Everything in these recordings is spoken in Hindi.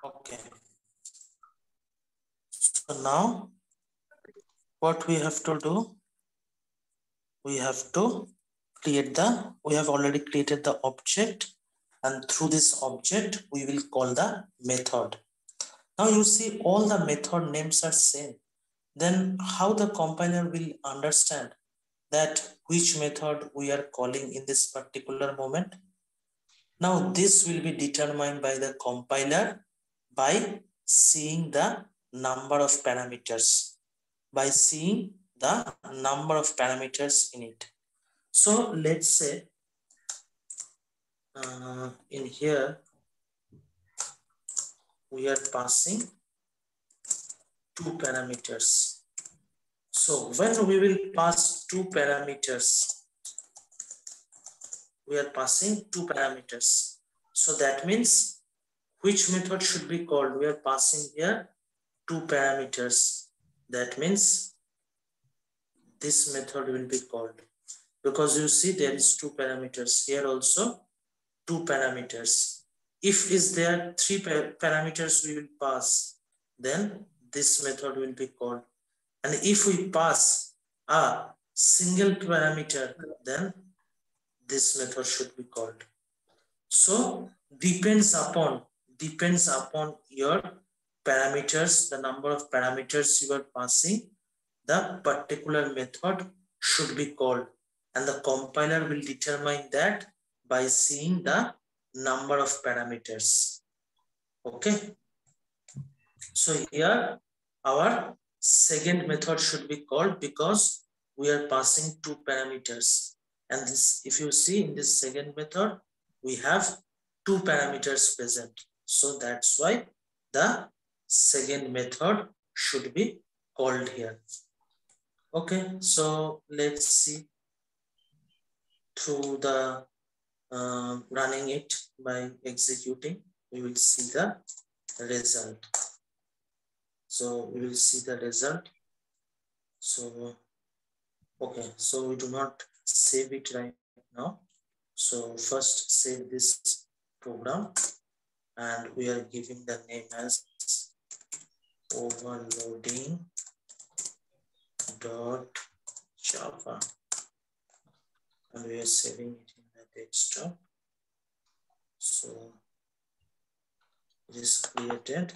Okay. So now what we have to do, we have to we have already created the object, and through this object we will call the method. Now you see all the method names are same. Then how the compiler will understand that which method we are calling in this particular moment? Now this will be determined by the compiler by seeing the number of parameters, by seeing the number of parameters in it. So let's say in here we are passing two parameters. So when we will pass two parameters, we are passing two parameters. So that means which method should be called? We are passing here two parameters. That means this method will be called, because you see there is two parameters here, also two parameters. If is there three parameters we will pass, then this method will be called. And if we pass a single parameter, then this method should be called. So depends upon your parameters, the number of parameters you are passing, the particular method should be called, and the compiler will determine that by seeing the number of parameters. Okay, so here our second method should be called, because we are passing two parameters, and this, if you see in this second method, we have two parameters present. So that's why the second method should be called here. Okay, so let's see through the running it by executing, we will see the result. So we will see the result. So okay, so we do not save it right now. So first save this program, and we are giving the name as overloading.java, and we are saving it in the desktop. So it is created.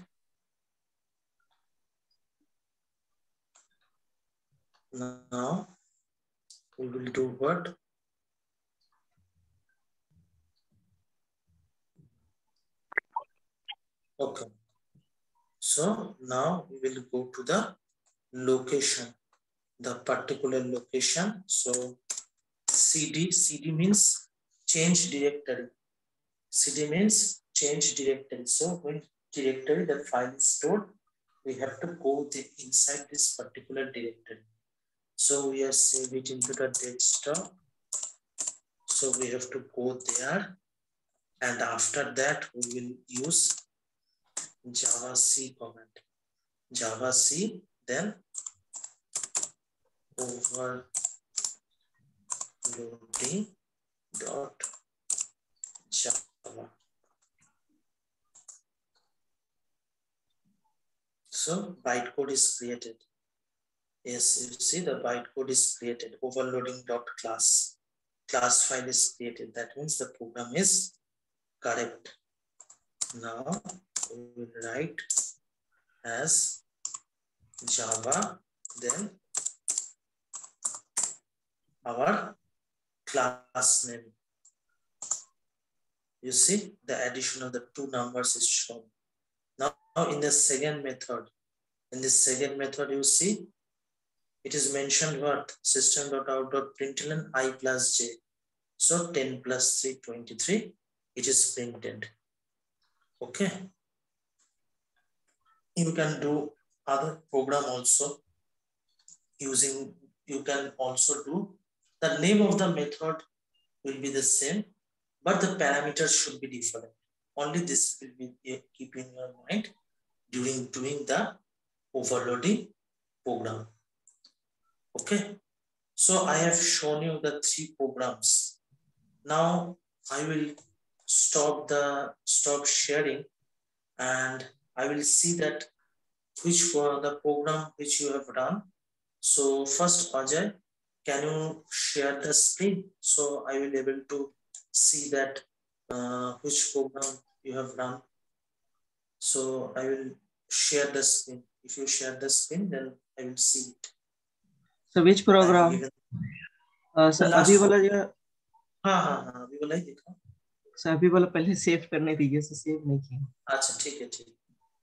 Now we will do what? Okay. So now we will go to the location, the particular location. So CD means change directory. CD means change directory. So when directory, the file is stored, we have to go inside this particular directory. So we are save it into the desktop. So we have to go there, and after that we will use Java C command. Java C, then overloading.java. So bytecode is created. Yes, you see the bytecode is created. Overloading.class. Class file is created. That means the program is correct. Now we will write as Java, then our class name. You see the addition of the two numbers is shown. Now in the second method, you see it is mentioned what? System.out.println I plus j. So 10 plus 3, 23, it is printed. Okay. You can do other program also using, you can also do, the name of the method will be the same, but the parameters should be different. Only this will be keep in your mind during doing the overloading program. Okay. So I have shown you the three programs. Now I will stop sharing, and I will see that which for the program which you have run. So first, Ajay, can you share the screen so I will able to see that which program you have run. So I will share the screen. If you share the screen, then I will see it. So which program? Sir अभी वाला जो हाँ अभी वाला ही दिखा। सर अभी वाला पहले सेव करने दीजिए, सर सेव नहीं किया। अच्छा ठीक है ठीक।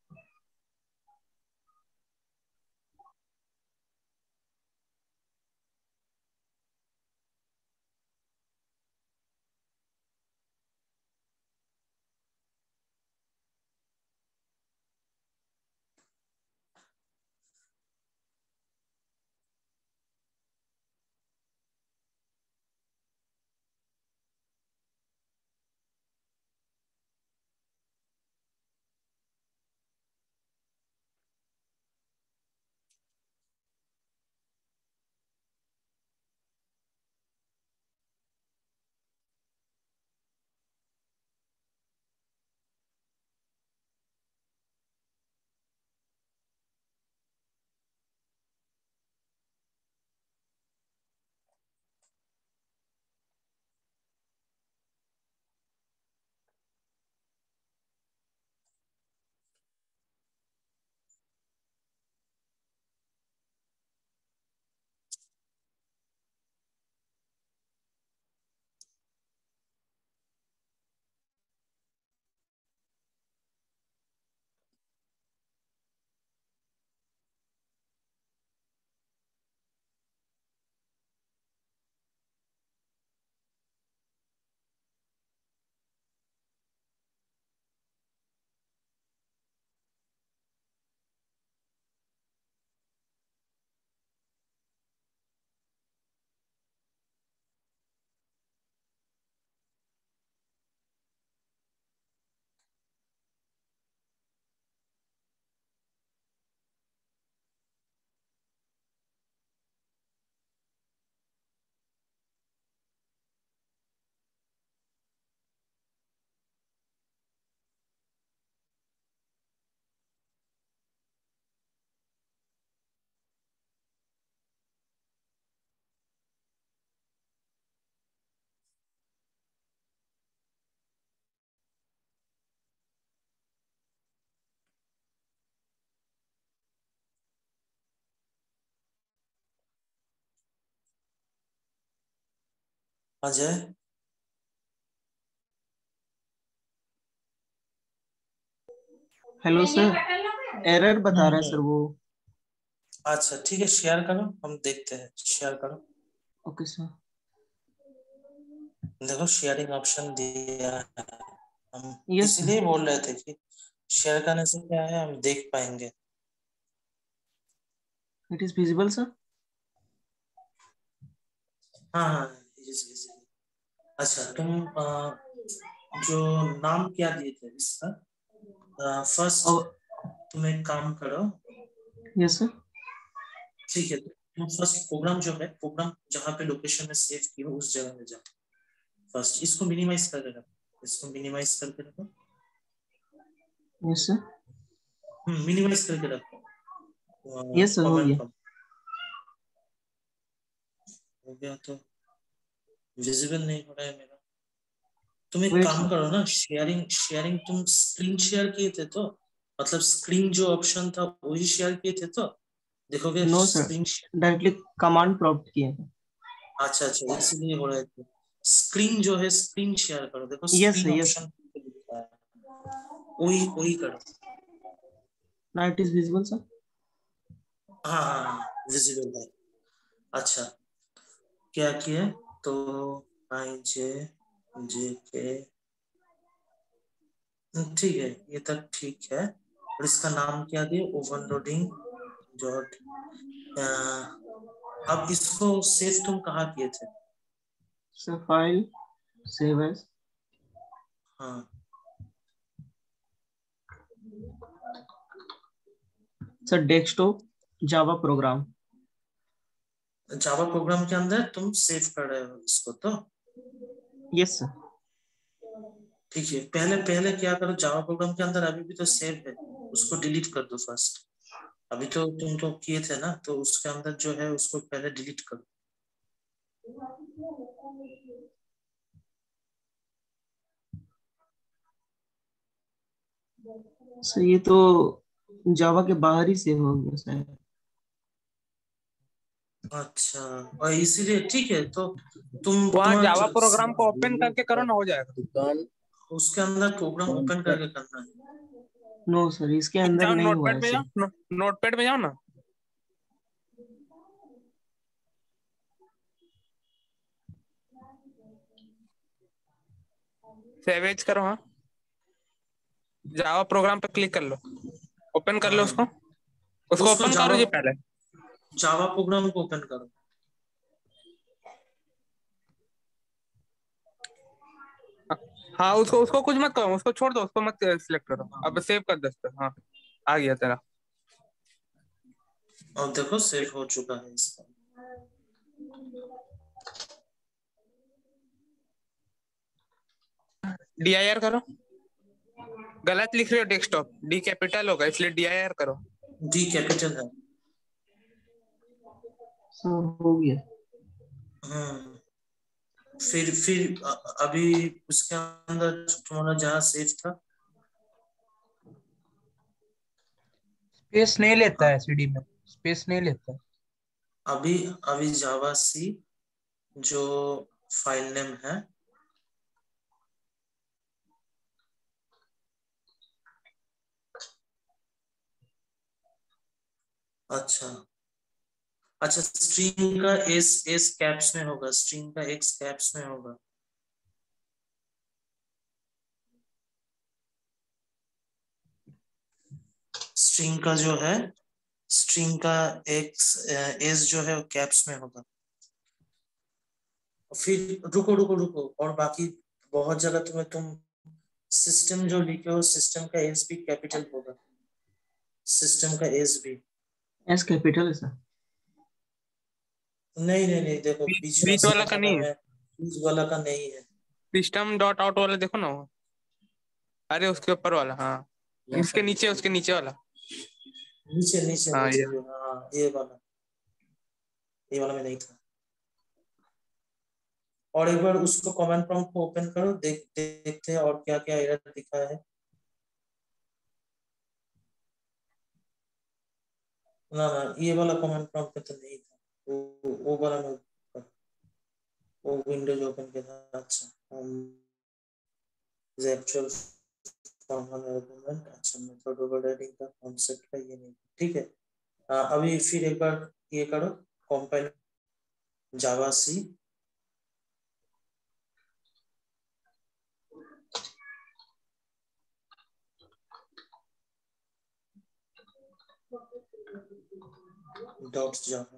अजय हेलो सर, एरर बता रहा है सर वो। अच्छा ठीक है, शेयर करो, हम देखते हैं। शेयर करो। Okay sir. देखो शेयरिंग ऑप्शन दिया है, हम इसलिए बोल रहे थे कि शेयर करने से क्या है, हम देख पाएंगे। It is visible sir. हाँ इट इज विजिबल। अच्छा तुम जो नाम क्या दिए थे इसका, फर्स्ट तुम एक काम करो। Yes sir. ठीक है, तुम फर्स्ट प्रोग्राम जो है, प्रोग्राम जहाँ पे लोकेशन में सेव की हो उस जगह में जाओ। फर्स्ट इसको मिनिमाइज करके रखो, इसको मिनिमाइज करके रखो। Yes sir. मिनिमाइज करके रखो। यस सर, हो गया। हो गया तो विजिबल नहीं हो रहा है मेरा। तुम एक काम करो ना, शेयरिंग तुम स्क्रीन शेयर किए थे तो, मतलब स्क्रीन जो ऑप्शन था वही शेयर किए थे तो देखोगे। No sir, screen directly command prompt किए थे। अच्छा इसलिए हो रहा है। स्क्रीन जो है स्क्रीन शेयर करो, देखो यस स्क्रीन यस, ऑप्शन लिखा है, वही करो। ना इट इज विजिबल सर। हाँ विजिबल है। अच्छा क्या किया तो आई जे जे के, ठीक है ये तक ठीक है। और इसका नाम क्या दिए, ओवरलोडिंग डॉट। अब इसको सेव तुम कहाँ किए थे? Sir file save as. हाँ sir desktop Java program. Java program के अंदर तुम सेव कर रहे हो इसको तो? Yes sir. ठीक है, पहले क्या करो, जावा प्रोग्राम के अंदर अभी भी तो सेव है। उसको डिलीट कर दो फर्स्ट। अभी तो तुम तो किए थे ना, तो उसके अंदर जो है उसको पहले डिलीट करो। सर ये तो जावा के बाहर ही से हो गया शायद। अच्छा, और इसीलिए ठीक है, तो वहाँ तुम्हारा जावा प्रोग्राम को ओपन करके करो ना, हो जाएगा। उसके अंदर प्रोग्राम ओपन करके करना है। नो सर, इसके अंदर जाओ नहीं हुआ नोटपैड में ऐसे। जाओ, नोटपैड में जाओ ना। सेव एज करो, हाँ जावा प्रोग्राम पे क्लिक कर लो, ओपन कर लो उसको, उसको उसको ओपन करो जावा जी पहले। जावा प्रोग्राम को ओपन करो। हाँ उसको उसको कुछ मत करो, उसको छोड़ दो, उसको मत सिलेक्ट करो, अब सेव कर दो इस पे। हाँ आ गया तेरा। और देखो सेव हो चुका है इसका। DIR करो, गलत लिख रहे हो, डेस्कटॉप डी कैपिटल होगा इसलिए DIR करो। डी कैपिटल है। सर हो गया। फिर अभी उसके अंदर तुम्हारा जहाँ सेव था। स्पेस नहीं लेता है सीडी में, स्पेस नहीं लेता है। अभी अभी जावा सी जो फाइल नेम है, अच्छा अच्छा, स्ट्रिंग का एस एस कैप्स में होगा, स्ट्रिंग का एक्स कैप्स में होगा। स्ट्रिंग का जो है, स्ट्रिंग का एक्स एस जो है वो कैप्स में होगा। फिर रुको रुको रुको, और बाकी बहुत जगह तुम्हें तुम सिस्टम जो लिखे हो, सिस्टम का एस भी कैपिटल होगा, सिस्टम का एस भी। एस कैपिटल है सर। नहीं नहीं नहीं, देखो बीच बीच वाला का नहीं है, में बीच वाला का नहीं है। सिस्टम डॉट आउट वाला देखो ना वो। अरे उसके ऊपर वाला, हाँ इसके नीचे, उसके नीचे वाला। नीचे नीचे हाँ नीचे ये जो, हाँ ये वाला में नहीं था। और एक बार उसको कमेंट प्रॉम्प्ट को ओपन करो, देखते हैं और क्या क्या एरर दिखा है। ना ना, ये वाला कमेंट प्रॉम्प्ट में तो नहीं था, वो वाला में वो विंडोज ओपन किया था। अच्छा, एक्चुअल फॉर्मल आर्गुमेंट, अच्छा मेथड ओवरराइडिंग का कॉन्सेप्ट है ये नहीं, ठीक है। अभी फिर एक बार ये करो, कंपाइल जावा सी, डॉट जावा।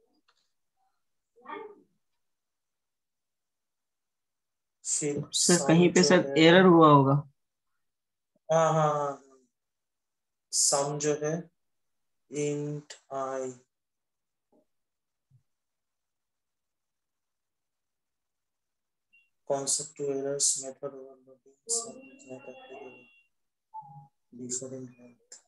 फिर सर सम कहीं पे जो सर है, एरर हुआ होगा। हाँ हाँ हाँ, सम जो है int I, concept to errors, method overloading, sum is not applicable, different length।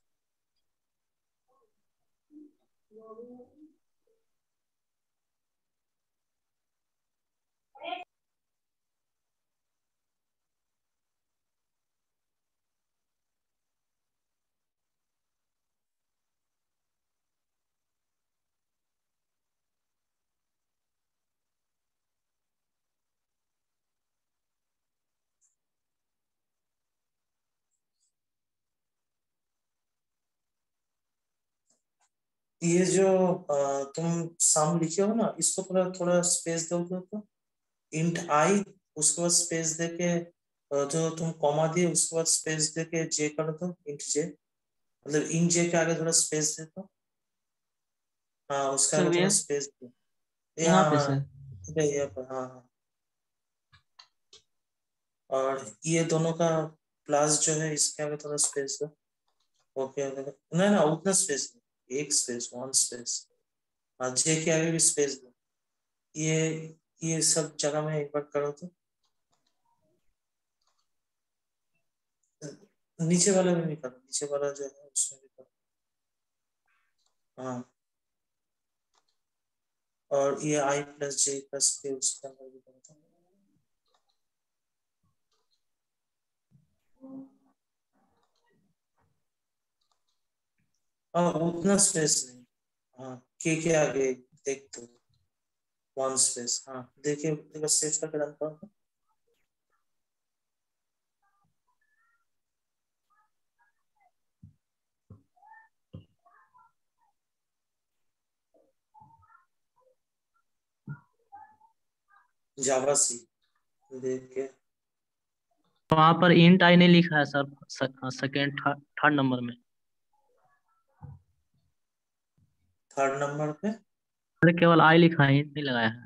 ये जो तुम सम लिखे हो ना, इसको थोड़ा थोड़ा स्पेस दो तो इंट आई, उसके बाद स्पेस देके जो तुम कॉमा दिए उसके बाद स्पेस देके जे कर दो, इंट जे, मतलब इन जे के आगे थोड़ा स्पेस दे दो। हाँ उसके सर आगे थोड़ा भैया स्पेस दो। यहाँ हाँ पे हाँ, सर। यहाँ पर, हाँ हाँ। और ये दोनों का प्लस जो है इसके आगे थोड़ा स्पेस दो। ओके, नहीं ना उतना स्पेस नहीं, एक स्पेस, वन स्पेस। हाँ जे के आगे भी स्पेस दो। ये सब जगह में एक बार करो तो। नीचे वाला भी निकालो, नीचे वाला जो है उसमें भी करो। हाँ, और ये आई प्लस जे प्लस के उसके अंदर भी करो। हाँ, उतना स्पेस नहीं। हाँ, के आगे देख दो, वन स्पेस। हाँ देखिए, बस सेव करके रन करो। जावा सी देख के। वहां पर इंट आई नहीं लिखा है सर, सेकेंड थर्ड नंबर में। थर्ड नंबर पे अरे केवल आई लिखा है, इंट नहीं लगाया है।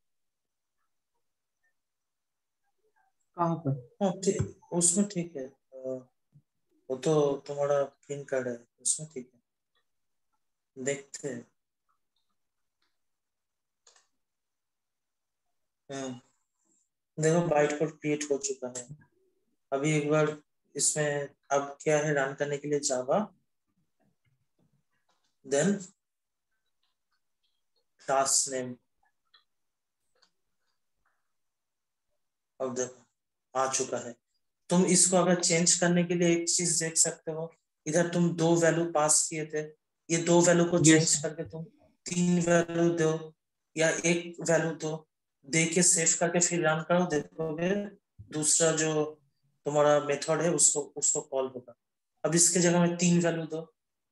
कहाँ पर? हाँ ठीक, उसमें ठीक है। वो तो तुम्हारा पिन कार्ड है, उसमें ठीक है, देखते हैं। देखो बाइट कोड क्रिएट हो चुका है। अभी एक बार इसमें अब क्या है, रन करने के लिए जावा, देन क्लास नेम। अब देखो आ चुका है। तुम इसको अगर चेंज करने के लिए एक चीज देख सकते हो, इधर तुम 2 वैल्यू पास किए थे, ये 2 वैल्यू को यस चेंज करके तुम 3 वैल्यू दो या 1 वैल्यू दो, दे के सेव करके फिर रन करो, देखोगे दूसरा जो तुम्हारा मेथड है उसको उसको कॉल होगा। अब इसके जगह में 3 वैल्यू दो।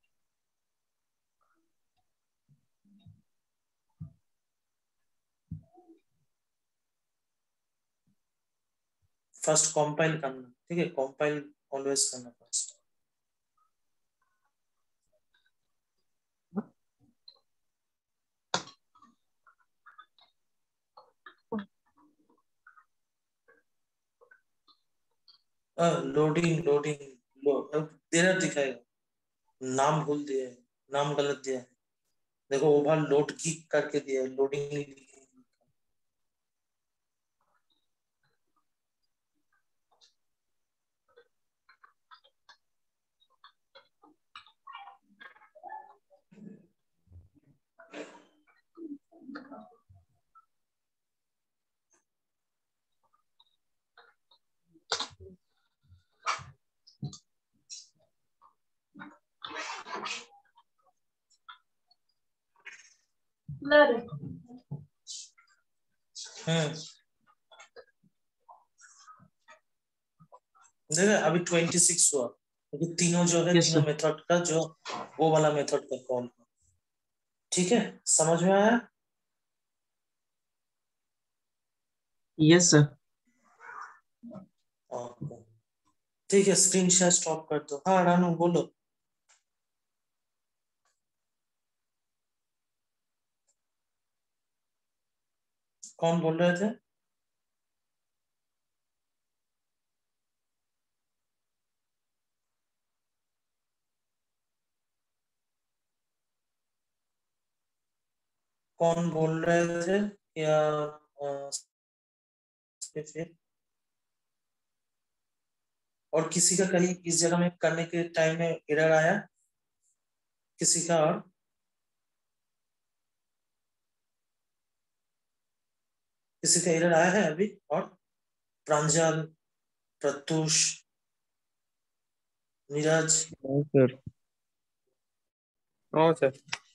फर्स्ट कंपाइल करना, ठीक है, कंपाइल ऑलवेज करना फर्स्ट। लोडिंग लोडिंग एरर दिखाएगा, नाम भूल दिया है, नाम गलत दिया है। देखो ओवर लोड की करके दिया है, लोडिंग। देखो अभी 26 हुआ, क्योंकि तीनों जो है, यस तीनों सर। मेथड का जो वो वाला मेथड का कॉल। ठीक है, समझ में आया? Yes sir. ओके, ठीक है, स्क्रीन शेयर स्टॉप कर दो। हाँ रानू बोलो। कौन बोल रहे थे? कौन बोल रहे थे या फिर और किसी का कहीं इस जगह में करने के टाइम में एरर आया किसी का? और किसी का एरर आया है अभी? और Pranjal, Pratyush, Neeraj? No sir, no sir.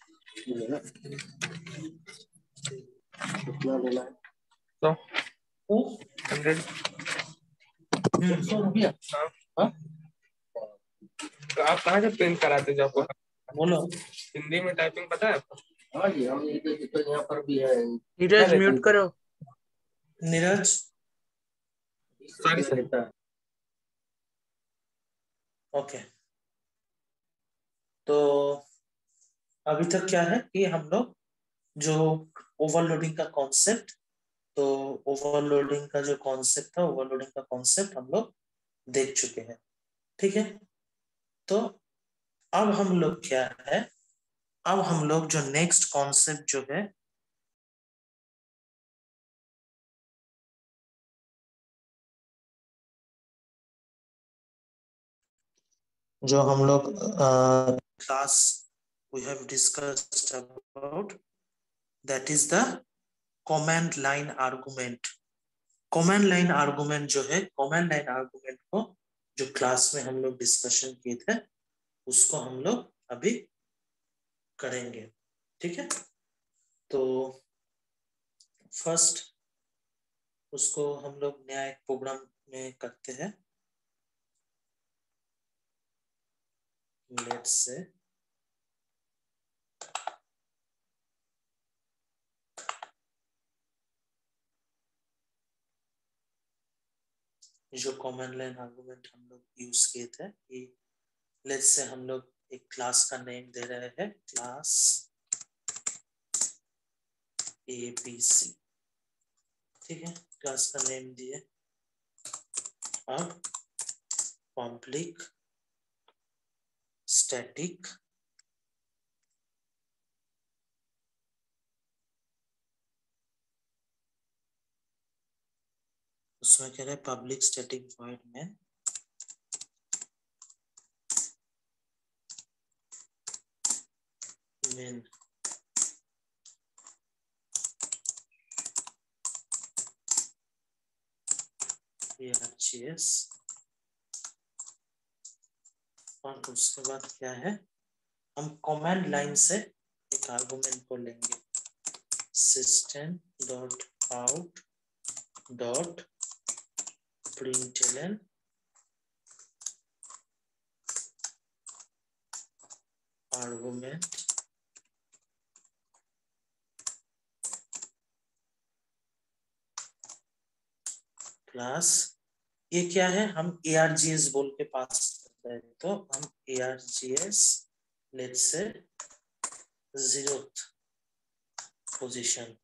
कितना बोला है? तो तो 100। 100 रुपया? हाँ आप कहाँ से प्रिंट कराते जो आपको बोलो। हिंदी में टाइपिंग पता है आपको? हाँ जी, हम ये तो यहाँ पर भी है। क्या नीरज लेते म्यूट हैं? करो। Neeraj sorry sir. लेता है। ओके, तो अभी तक क्या है कि हम लोग जो ओवरलोडिंग का कॉन्सेप्ट, तो ओवरलोडिंग का जो कॉन्सेप्ट था, ओवरलोडिंग का कॉन्सेप्ट हम लोग देख चुके हैं। ठीक है, तो अब हम लोग क्या है, अब हम लोग जो नेक्स्ट कॉन्सेप्ट जो है, जो हम लोग class we have discussed about, that is the command line argument. Command line argument जो है, कमांड लाइन आर्गुमेंट को जो क्लास में हम लोग डिस्कशन किए थे उसको हम लोग अभी करेंगे, ठीक है। तो फर्स्ट उसको हम लोग नया एक प्रोग्राम में करते हैं। लेट्स से जो कॉमन लाइन आर्गुमेंट हम लोग यूज किए थे, ये लेट्स से हम लोग एक क्लास का नेम दे रहे हैं, क्लास ABC, ठीक है। क्लास का नेम दिए और पब्लिक स्टैटिक उसमें कह रहे हैं पब्लिक स्टैटिक वॉइड में मेन ARGS, और उसके बाद क्या है, हम कमांड लाइन से एक आर्गुमेंट को लेंगे, system dot out dot println argument plus, ये क्या है, हम ARGS बोल के पास करते हैं, तो हम ARGS let's say 0th position,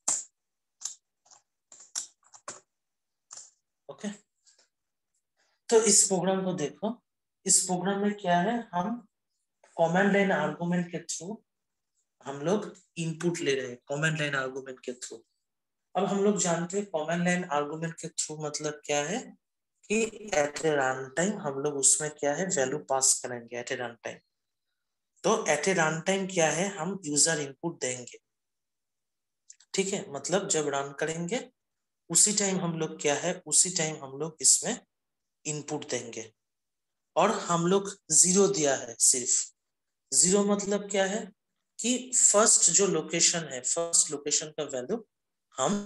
okay. तो इस प्रोग्राम को देखो, इस प्रोग्राम में क्या है, हम कमांड लाइन आर्गुमेंट के थ्रू हम लोग इनपुट ले रहे हैं, कमांड लाइन आर्गुमेंट के थ्रू। अब हम लोग जानते हैं कमांड लाइन आर्गुमेंट के थ्रू मतलब क्या है कि एट ए रन टाइम हम लोग उसमें क्या है वैल्यू पास करेंगे एट ए रन टाइम। तो एट ए रन टाइम क्या है, हम यूजर इनपुट देंगे, ठीक है। मतलब जब रन करेंगे उसी टाइम हम लोग क्या है, उसी टाइम हम लोग इसमें इनपुट देंगे। और हम लोग 0 दिया है, सिर्फ 0 मतलब क्या है कि फर्स्ट जो लोकेशन है, फर्स्ट लोकेशन का वैल्यू हम,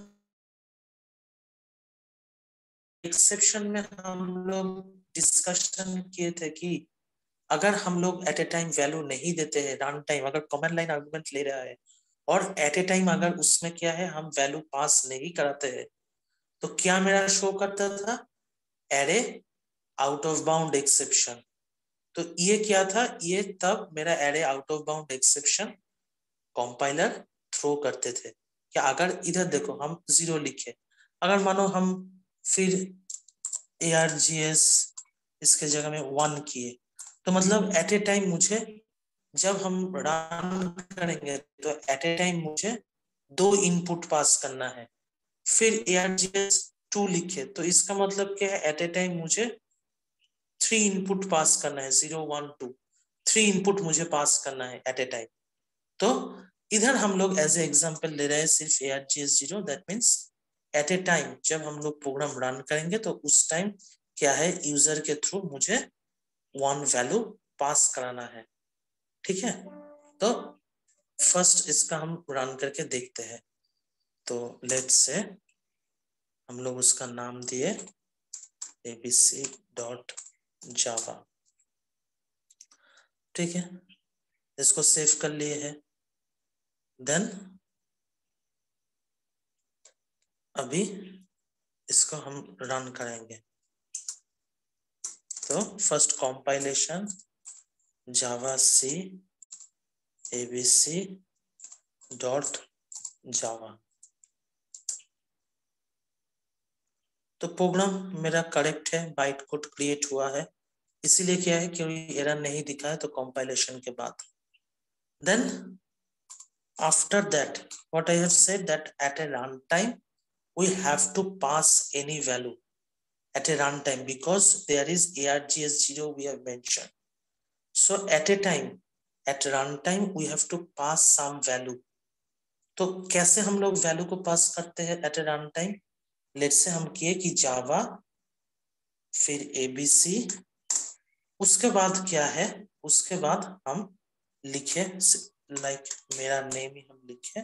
एक्सेप्शन में हम लोग डिस्कशन किए थे कि अगर हम लोग एट ए टाइम वैल्यू नहीं देते हैं, रन टाइम अगर कमांड लाइन आर्गुमेंट ले रहा है और एट ए टाइम अगर उसमें क्या है हम वैल्यू पास नहीं कराते हैं, तो क्या मेरा शो करता था, array out of bound exception. तो ये क्या था, ये तब मेरा array out of bound exception compiler throw करते थे। क्या अगर इधर देखो हम 0 लिखे, अगर मानो हम फिर ARGS इसके जगह में 1 किए, तो मतलब एट ए टाइम मुझे जब हम रन करेंगे तो एट ए टाइम मुझे 2 इनपुट पास करना है। फिर ARGS 2 लिखे तो इसका मतलब क्या है, एट ए टाइम मुझे 3 इनपुट पास करना है, 0 1 2 3 इनपुट मुझे पास करना है एट ए टाइम। तो इधर हम लोग एज ए एग्जांपल ले रहे हैं सिर्फ ARGS 0, that means at a time जब हम लोग प्रोग्राम रन करेंगे तो उस टाइम क्या है, यूजर के थ्रू मुझे 1 वैल्यू पास कराना है, ठीक है। तो फर्स्ट इसका हम रन करके देखते हैं। तो लेट्स से हम लोग उसका नाम दिए abc.java, ठीक है। इसको सेव कर लिए है। देन अभी इसको हम रन करेंगे। तो फर्स्ट कंपाइलेशन जावा सी abc.java, तो प्रोग्राम मेरा करेक्ट है, बाइट कोड क्रिएट हुआ है, इसीलिए क्या है कि एरर नहीं दिखा है तो कंपाइलेशन के बाद। Then after that what I have said that at a run time we have to pass any value at a runtime because there is ARGS 0 we have mentioned. So at a time, at runtime, we have to pass some value. तो कैसे हम लोग वैल्यू को पास करते हैं at a run time? Let's say हम किए कि जावा फिर एबीसी, उसके बाद क्या है, उसके बाद हम लिखे लाइक मेरा नेम ही हम लिखे,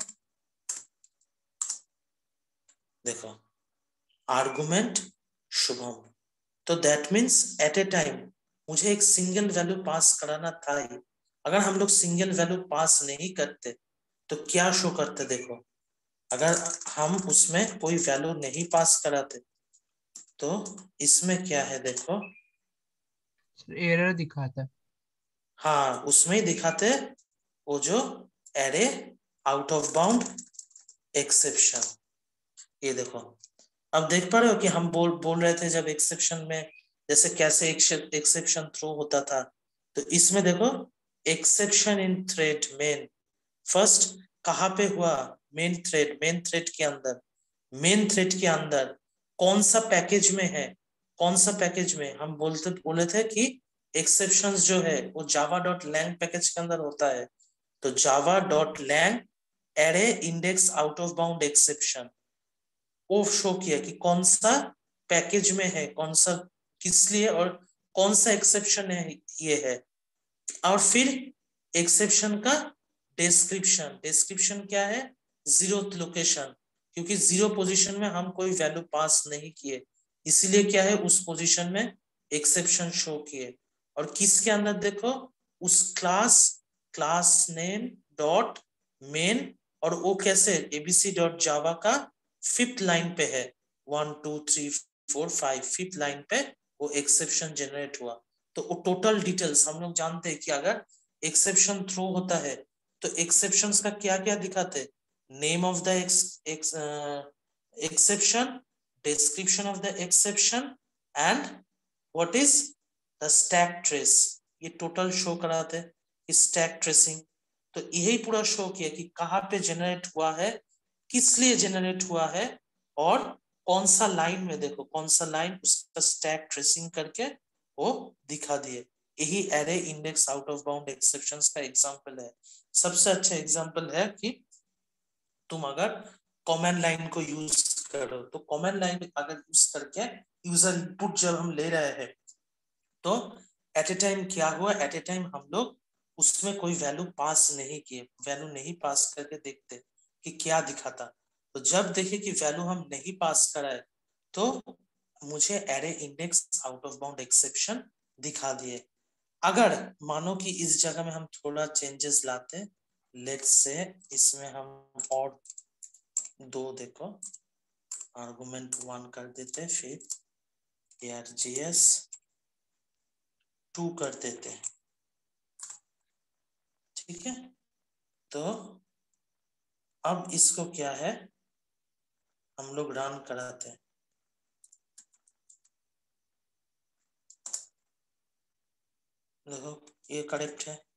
देखो आर्गुमेंट शुभम। तो that means at a time मुझे एक सिंगल वैल्यू पास कराना था ही। अगर हम लोग सिंगल वैल्यू पास नहीं करते तो क्या शो करते? देखो अगर हम उसमें कोई वैल्यू नहीं पास कराते तो इसमें क्या है, देखो एरर दिखाता है। हाँ, उसमें ही दिखाते वो जो array out of bound exception. ये देखो, अब देख पा रहे हो कि हम बोल रहे थे जब एक्सेप्शन में जैसे कैसे एक्सेप्शन थ्रो होता था, तो इसमें देखो exception in thread main first कहाँ पे हुआ? मेन थ्रेड के अंदर, मेन थ्रेड के अंदर कौन सा पैकेज में है, कौन सा पैकेज में? हम बोले थे कि एक्सेप्शंस जो है वो java.lang पैकेज के अंदर होता है। तो java.lang array index out of bound exception वो शो किया कि कौन सा पैकेज में है, कौन सा किस लिए और कौन सा एक्सेप्शन है ये है। और फिर एक्सेप्शन का डिस्क्रिप्शन क्या है? जीरोथ लोकेशन, क्योंकि जीरो पोजीशन में हम कोई वैल्यू पास नहीं किए, इसीलिए क्या है उस पोजीशन में एक्सेप्शन शो किए। और किसके अंदर? देखो उस क्लास नेम डॉट मेन, और वो कैसे एबीसी डॉट जावा का 5th लाइन पे है, 1 2 3 4 5 5th लाइन पे वो एक्सेप्शन जनरेट हुआ। तो वो टोटल डिटेल्स हम लोग जानते हैं कि अगर एक्सेप्शन थ्रो होता है तो एक्सेप्शंस का क्या क्या दिखाते? Name of the exception, description of the exception and what is the stack trace. ये टोटल शो कराते स्टैक ट्रेसिंग। तो यही पूरा शो किया कि कहाँ पे जनरेट हुआ है, किस लिए जनरेट हुआ है और कौन सा लाइन में, देखो कौन सा लाइन, उसका स्टैक ट्रेसिंग करके वो दिखा दिए। यही array index out of bound exceptions का एग्जांपल है। सबसे अच्छा एग्जांपल है कि तुम अगर कमेंट लाइन को यूज करो, तो कमेंट लाइन अगर यूज करके यूजर इनपुट जब हम ले रहे हैं तो एट ए टाइम क्या हुआ, एट ए टाइम हम लोग उसमें कोई वैल्यू पास नहीं किए, वैल्यू नहीं पास करके देखते कि क्या दिखाता। तो जब देखे कि वैल्यू हम नहीं पास कराए तो मुझे array index out of bound exception दिखा दिए। अगर मानो कि इस जगह में हम थोड़ा चेंजेस लाते, लेट्स से इसमें हम और दो देखो आर्गुमेंट 1 कर देते, फिर args 2 कर देते, ठीक है। तो अब इसको क्या है हम लोग रन कराते हैं, देखो ये करेक्ट है।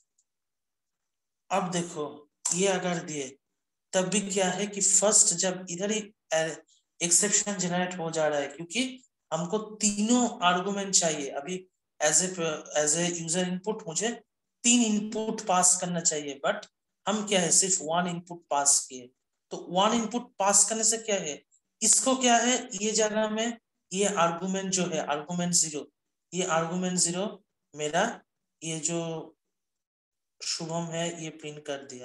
अब देखो ये अगर दिए तब भी क्या है कि फर्स्ट जब इधर ही एक्सेप्शन जनरेट हो जा रहा है, क्योंकि हमको तीनों आर्गुमेंट चाहिए। अभी एज ए यूजर इनपुट मुझे 3 इनपुट पास करना चाहिए, बट हम क्या है सिर्फ 1 इनपुट पास किए। तो 1 इनपुट पास करने से क्या है, इसको क्या है ये जगह में ये आर्गुमेंट जो है आर्गुमेंट 0, ये आर्गुमेंट 0 मेरा ये जो शुभम है ये प्रिंट कर दिया,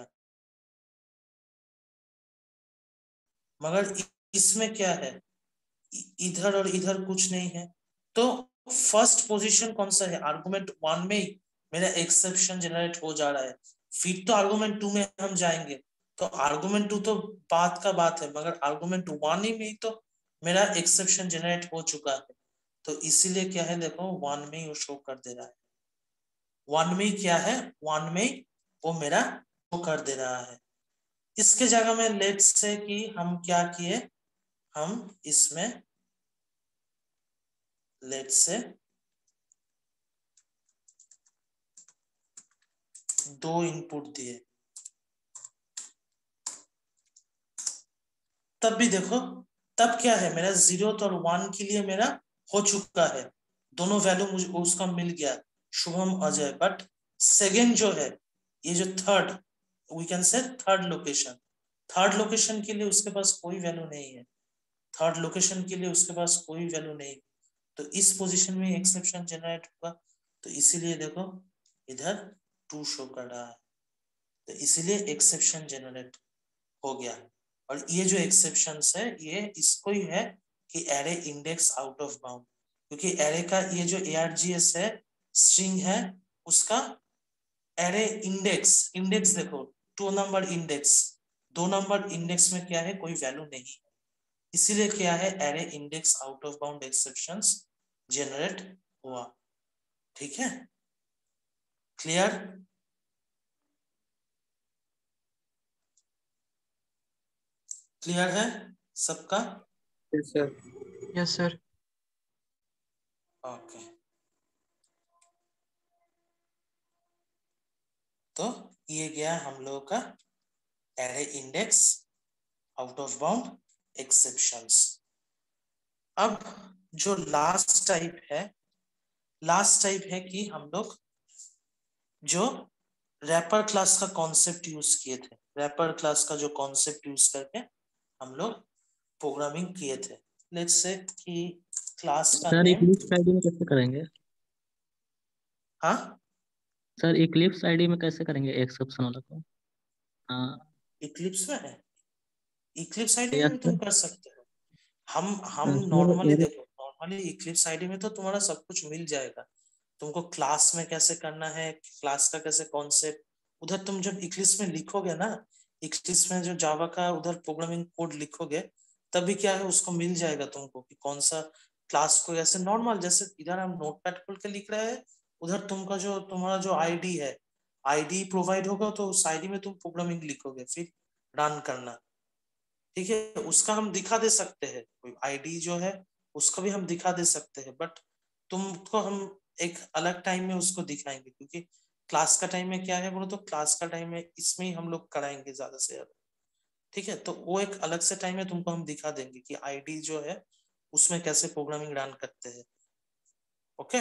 मगर इसमें क्या है इधर और इधर कुछ नहीं है। तो फर्स्ट पोजीशन कौन सा है? आर्गुमेंट 1 में ही मेरा एक्सेप्शन जनरेट हो जा रहा है, फिर तो आर्गुमेंट 2 में हम जाएंगे। तो आर्गुमेंट 2 तो बात का बात है, मगर आर्गुमेंट 1 ही में ही तो मेरा एक्सेप्शन जनरेट हो चुका है। तो इसीलिए क्या है देखो 1 में ही वो शो कर दे रहा है, 1 में ही क्या है 1 में ही वो मेरा शो कर दे रहा है। इसके जगह में लेट्स से कि हम क्या किए, हम इसमें लेट्स से 2 इनपुट दिए, तब भी देखो तब क्या है मेरा 0 और 1 के लिए मेरा हो चुका है, दोनों वैल्यू मुझे उसका मिल गया। शुभम अजय, बट सेकेंड जो है ये जो third, we can say third location के लिए उसके पास कोई वैल्यू नहीं है, थर्ड लोकेशन के लिए उसके पास कोई वैल्यू नहीं, तो इस पोजीशन में एक्सेप्शन जनरेट होगा। तो इसीलिए देखो इधर 2 शो कर रहा है, तो इसीलिए एक्सेप्शन जनरेट हो गया। और ये जो एक्सेप्शंस है ये इसको ही है कि array index out of bound, क्योंकि एरे का ये जो ARGS है स्ट्रिंग है उसका एरे इंडेक्स देखो 2 नंबर इंडेक्स में क्या है, कोई वैल्यू नहीं है, इसीलिए क्या है array index out of bound exceptions generate हुआ। ठीक है, क्लियर? क्लियर है सबका? Yes sir. Yes sir. Okay, तो ये गया हम लोगों का array index out of bound exceptions. अब जो लास्ट टाइप है कि हम लोग जो रैपर क्लास का कॉन्सेप्ट यूज किए थे, रैपर क्लास का जो कॉन्सेप्ट यूज करके हम लोग प्रोग्रामिंग किए थे। लेट्स से कि क्लास का सर नेम, इक्लिप्स आईडी में कैसे करेंगे? हाँ सर इक्लिप्स आईडी में कैसे करेंगे एक्सेप्शन वाला को? हाँ। इक्लिप्स में है, इक्लिप्स आईडी यस में सर। तुम कर सकते हो। हम सर नॉर्मली देखो, नॉर्मली इक्लिप्स आईडी में तो तुम्हारा सब कुछ मिल जाएगा, तुमको क्लास में कैसे करना है, क्लास का कैसे कॉन्सेप्ट, उधर तुम जब इक्लिप्स में लिखोगे ना, इक्लिप्स में जो जावा का उधर प्रोग्रामिंग कोड लिखोगे तभी क्या है उसको मिल जाएगा तुमको कि कौन सा क्लास को, ऐसे नॉर्मल जैसे इधर हम नोटपैड खोल के लिख रहे हैं, उधर तुमका जो तुम्हारा जो आईडी है, आईडी प्रोवाइड होगा तो उस आईडी में तुम प्रोग्रामिंग लिखोगे फिर रन करना। ठीक है, उसका हम दिखा दे सकते हैं, कोई आईडी जो है उसको भी हम दिखा दे सकते हैं, बट तुमको हम एक अलग टाइम में उसको दिखाएंगे, क्योंकि क्लास का टाइम में क्या है बोलो तो क्लास का टाइम में इसमें ही हम लोग कराएंगे ज्यादा से ज्यादा। ठीक है, तो वो एक अलग से टाइम में तुमको हम दिखा देंगे कि आईडी जो है उसमें कैसे प्रोग्रामिंग रन करते हैं। ओके,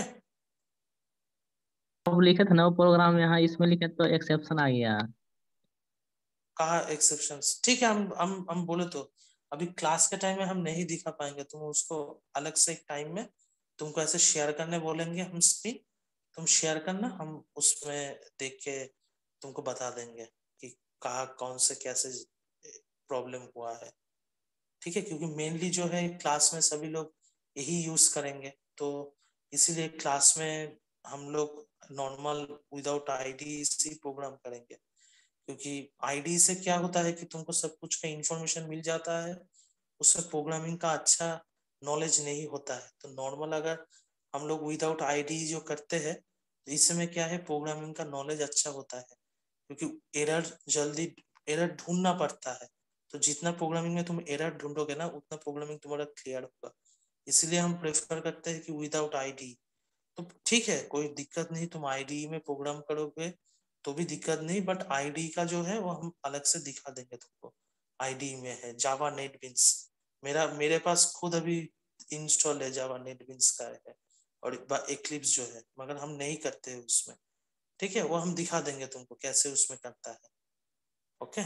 अब लिखे थे ना वो प्रोग्राम, यहाँ इसमें लिखे तो एक्सेप्शन आ गया। कहा एक्सेप्शंस? ठीक है, हम बोले तो अभी क्लास के टाइम में हम नहीं दिखा पाएंगे, तुम उसको अलग से एक टाइम में तुमको ऐसे शेयर करने बोलेंगे हम स्क्रीन, तुम शेयर करना, हम उसमें देख के तुमको बता देंगे कि कहा कौन से कैसे प्रॉब्लम हुआ है। ठीक है, क्योंकि मेनली जो है क्लास में सभी लोग यही यूज करेंगे, तो इसीलिए क्लास में हम लोग नॉर्मल विदाउट आईडी से प्रोग्राम करेंगे, क्योंकि आईडी से क्या होता है कि तुमको सब कुछ का इंफॉर्मेशन मिल जाता है, उसमें प्रोग्रामिंग का अच्छा नॉलेज नहीं होता है। तो नॉर्मल अगर हम लोग विदाउट आईडी जो करते हैं तो इसमें क्या है प्रोग्रामिंग का नॉलेज अच्छा होता है, क्योंकि एरर ढूंढना पड़ता है, तो जितना प्रोग्रामिंग में तुम एरर ढूंढोगे ना उतना प्रोग्रामिंग तुम्हारा क्लियर होगा, इसलिए हम प्रेफर करते हैं कि विदाउट आईडी। तो ठीक है, कोई दिक्कत नहीं, तुम आईडी में प्रोग्राम करोगे तो भी दिक्कत नहीं, बट आईडी का जो है वो हम अलग से दिखा देंगे तुमको। आईडी में है जावा नेटबीन्स, मेरे पास खुद अभी इंस्टॉल है जावा नेटबीन्स का है, और एक्लिप्स जो है, मगर हम नहीं करते हैं उसमें। ठीक है, वो हम दिखा देंगे तुमको कैसे उसमें करता है। ओके,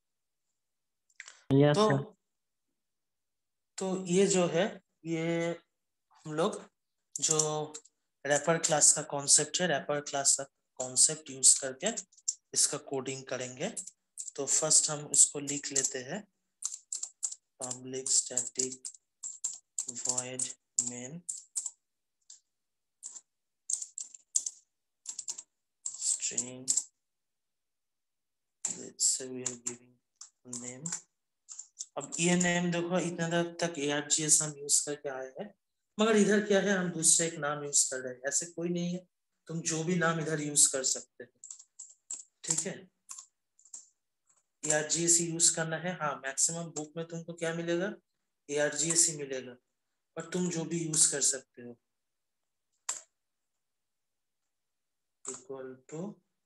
यस तो सर। ये जो है ये हम लोग जो रैपर क्लास का कॉन्सेप्ट है, रैपर क्लास का कॉन्सेप्ट यूज करके इसका कोडिंग करेंगे। तो फर्स्ट हम इसको लिख लेते हैं, public static void main string, let's say we are giving name। अब ये नेम देखो इतना देर तक ARGS हम यूज करके आए हैं, मगर इधर क्या है हम दूसरे एक नाम यूज कर रहे हैं, ऐसे कोई नहीं है, तुम जो भी नाम इधर यूज कर सकते हो। ठीक है, ARGS ही यूज करना है। हाँ, मैक्सिमम बुक में तुमको क्या मिलेगा, ARGS ही मिलेगा, पर तुम जो भी यूज कर सकते हो। Equal to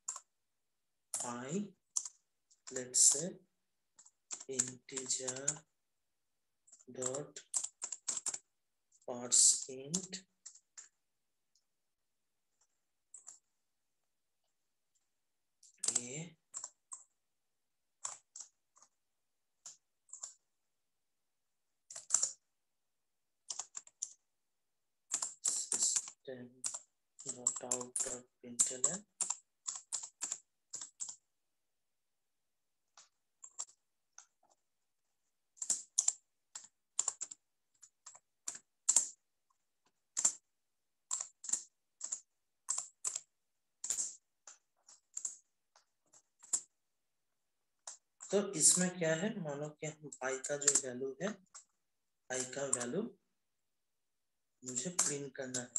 i, let's say integer dot parseInt A system dot out dot println तो इसमें क्या है, मानो कि हम i का जो वैल्यू है, i का वैल्यू मुझे प्रिंट करना है,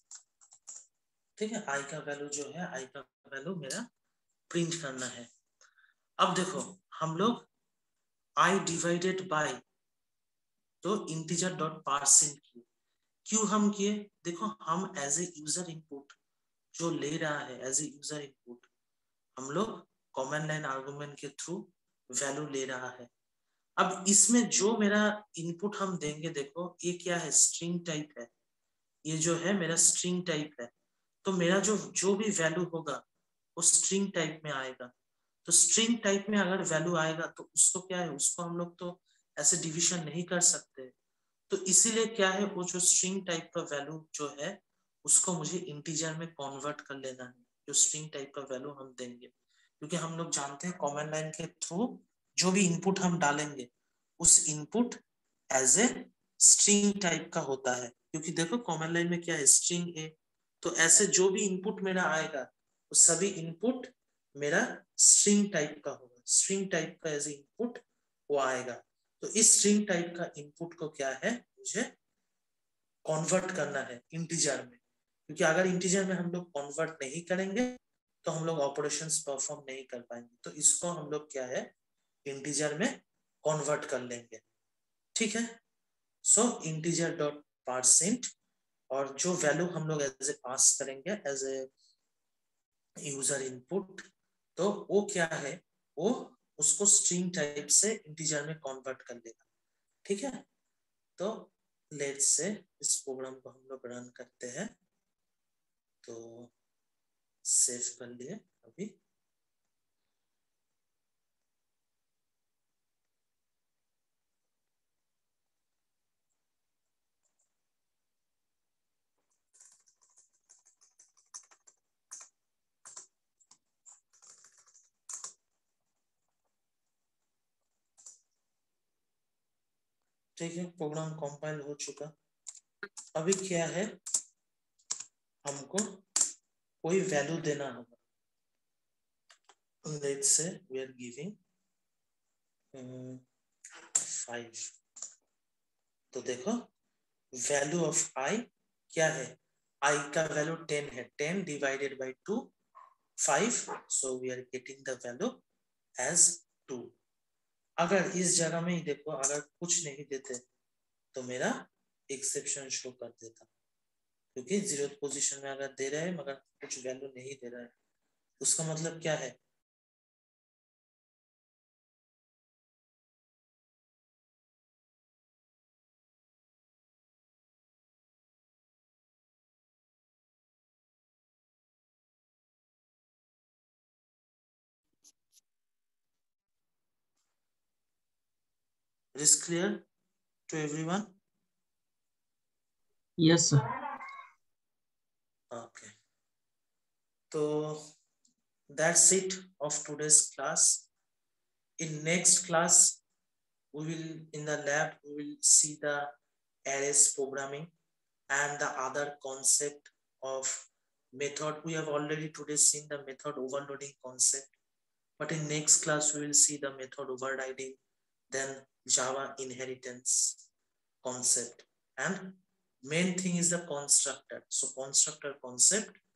ठीक है। i का वैल्यू जो है, i का वैल्यू मेरा प्रिंट करना है। अब देखो हम लोग i डिवाइडेड बाय तो इंटीजर डॉट पार्सिंट किए। क्यों हम किए? देखो हम एज ए यूजर इनपुट जो ले रहा है, एज ए यूजर इनपुट हम लोग कॉमन लाइन आर्गुमेंट के थ्रू वैल्यू ले रहा है। अब इसमें जो मेरा इनपुट हम देंगे, देखो ये क्या है, स्ट्रिंग टाइप है, ये जो है मेरा स्ट्रिंग टाइप है। तो मेरा जो भी वैल्यू होगा वो स्ट्रिंग टाइप में आएगा। तो स्ट्रिंग टाइप में अगर वैल्यू आएगा तो उसको क्या है, उसको हम लोग तो ऐसे डिविजन नहीं कर सकते। तो इसीलिए क्या है, वो जो स्ट्रिंग टाइप का वैल्यू जो है उसको मुझे इंटीजर में कन्वर्ट कर लेना है, जो स्ट्रिंग टाइप का वैल्यू हम देंगे। क्योंकि हम लोग जानते हैं कॉमन लाइन के थ्रू जो भी इनपुट हम डालेंगे उस input as a string type का होता है। क्योंकि देखो कॉमन लाइन में क्या है, स्ट्रिंग है, तो ऐसे जो भी इनपुट मेरा आएगा वो सभी इनपुट मेरा स्ट्रिंग टाइप का होगा, स्ट्रिंग टाइप का एज ए इनपुट वो आएगा। तो इस स्ट्रिंग टाइप का इनपुट को क्या है, मुझे कन्वर्ट करना है इंटीजर में। क्योंकि अगर इंटीजर में हम लोग कन्वर्ट नहीं करेंगे तो हम लोग ऑपरेशंस परफॉर्म नहीं कर पाएंगे। तो इसको हम लोग क्या है, इंटीजर में कन्वर्ट कर लेंगे, ठीक है। सो इंटीजर डॉट पार्सिंट, और जो वैल्यू हम लोग एज ए पास करेंगे एज ए यूजर इनपुट, तो वो क्या है, वो उसको स्ट्रिंग टाइप से इंटीजर में कन्वर्ट कर लेगा, ठीक है। तो लेट्स से इस प्रोग्राम को हम लोग रन करते हैं, तो सेव कर लिए अभी। ठीक है, प्रोग्राम कंपाइल हो चुका। अभी क्या है, हमको कोई वैल्यू देना होगा। Let's say we are giving 5। तो देखो वैल्यू ऑफ i क्या है, i का वैल्यू 10 है, 10 divided by 2 5, so we are getting the value as 2। अगर इस जगह में ही देखो, अगर कुछ नहीं देते तो मेरा एक्सेप्शन शो कर देता, क्योंकि 0th पोजीशन में अगर दे रहे हैं मगर कुछ वैल्यू नहीं दे रहा है, उसका मतलब क्या है, It is clear to everyone? Yes, sir. Okay. So that's it of today's class. In next class, we will, in the lab, we will see the arrays programming and the other concept of method. We have already today seen the method overloading concept, but in next class, we will see the method overriding, then Java inheritance concept, and main thing is the constructor. So constructor concept